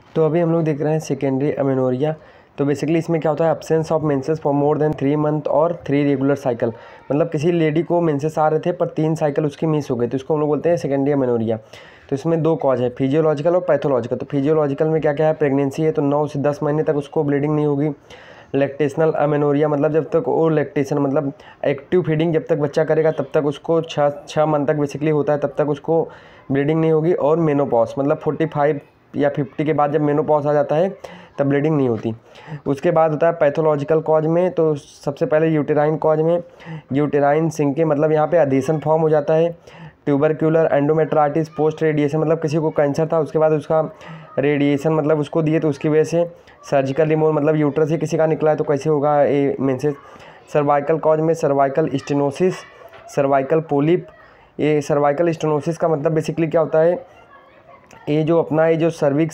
तो अभी हम लोग देख रहे हैं सेकेंडरी अमेनोरिया। तो बेसिकली इसमें क्या होता है, absence of menses for more than 3 month और 3 रेगुलर साइकिल। मतलब किसी लेडी को मेंसेस आ रहे थे पर 3 साइकिल उसकी मिस हो गई, तो इसको हम लोग बोलते हैं सेकेंडरी अमेनोरिया। तो इसमें 2 कॉज है, फिजियोलॉजिकल और पैथोलॉजिकल। तो फिजियोलॉजिकल में क्या क्या है, प्रेगनेंसी है तो 9 से 10 महीने तक उसको ब्लीडिंग नहीं होगी। लैक्टेशनल अमेनोरिया मतलब जब तक वो लैक्टेशन मतलब एक्टिव फीडिंग जब तक बच्चा करेगा तब तक उसको 6 मंथ तक बेसिकली होता है, तब तक उसको ब्लीडिंग नहीं होगी। और मेनोपॉज मतलब 45 या 50 के बाद जब मेनोपॉज आ जाता है तब ब्लीडिंग नहीं होती। उसके बाद होता है पैथोलॉजिकल कॉज में। तो सबसे पहले यूटेराइन कॉज में यूटेराइन सिंके मतलब यहाँ पे अधेशन फॉर्म हो जाता है। ट्यूबरक्यूलर एंडोमेट्राइटिस पोस्ट रेडिएशन मतलब किसी को कैंसर था उसके बाद उसका रेडिएशन मतलब उसको दिए तो उसकी वजह से सर्जिकल रिमूवल मतलब यूट्रस ही किसी का निकला है तो कैसे होगा ये मेंसेस। सर्वाइकल कॉज में सर्वाइकल स्टेनोसिस, सर्वाइकल पोलिप। ये सर्वाइकल स्टेनोसिस का मतलब बेसिकली क्या होता है, ये जो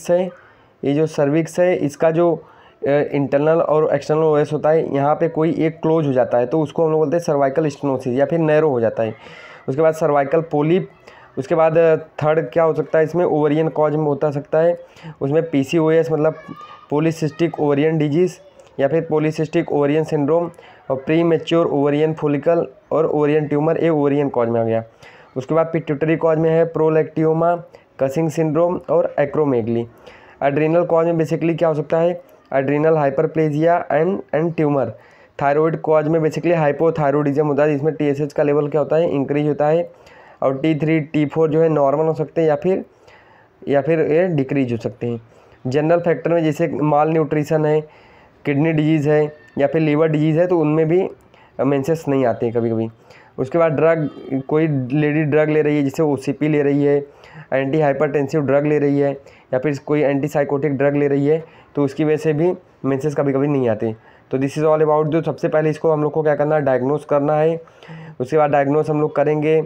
सर्विक्स है इसका जो इंटरनल और एक्सटर्नल ओएस होता है यहाँ पे कोई एक क्लोज हो जाता है तो उसको हम लोग बोलते हैं सर्वाइकल स्टेनोसिस या फिर नैरो हो जाता है। उसके बाद सर्वाइकल पोलिप। उसके बाद थर्ड क्या हो सकता है इसमें, ओवरियन कॉज में होता सकता है। उसमें पीसीओएस मतलब पॉलीसिस्टिक ओवरियन डिजीज़ या फिर पॉलीसिस्टिक ओवरियन सिंड्रोम और प्री मैच्योर ओवरियन फॉलिकल और ओवरियन ट्यूमर, ये ओवरियन कॉज में आ गया। उसके बाद पिट्यूटरी कॉज में है प्रोलैक्टियोमा, कसिंग सिंड्रोम और एक्रोमेगली। एड्रीनल कॉज में बेसिकली क्या हो सकता है, adrenal hyperplasia and tumour. Thyroid cause में बेसिकली हाइपोथायरॉइडिज्म होता है जिसमें टीएसएच का लेवल क्या होता है, इंक्रीज होता है। और T3 T4 जो है नॉर्मल हो सकते हैं या फिर ये डिक्रीज हो सकते हैं। जनरल फैक्टर में जैसे माल न्यूट्रिशन है, किडनी डिजीज़ है या फिर लीवर डिजीज़ है तो उनमें भी मेंसेस नहीं आते हैं कभी कभी। उसके बाद ड्रग, कोई लेडी ड्रग ले रही है जैसे OCP ले रही है, एंटी हाइपरटेंसिव ड्रग ले रही है या फिर कोई एंटी साइकोटिक ड्रग ले रही है तो उसकी वजह से भी मेंसेस कभी कभी नहीं आते। तो दिस इज़ ऑल अबाउट। जो सबसे पहले इसको हम लोग को क्या करना है, डायग्नोस करना है। उसके बाद डायग्नोस हम लोग करेंगे,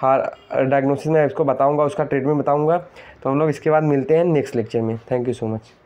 डायग्नोसिस में इसको बताऊंगा, उसका ट्रीटमेंट बताऊंगा। तो हम लोग इसके बाद मिलते हैं नेक्स्ट लेक्चर में। Thank you so much.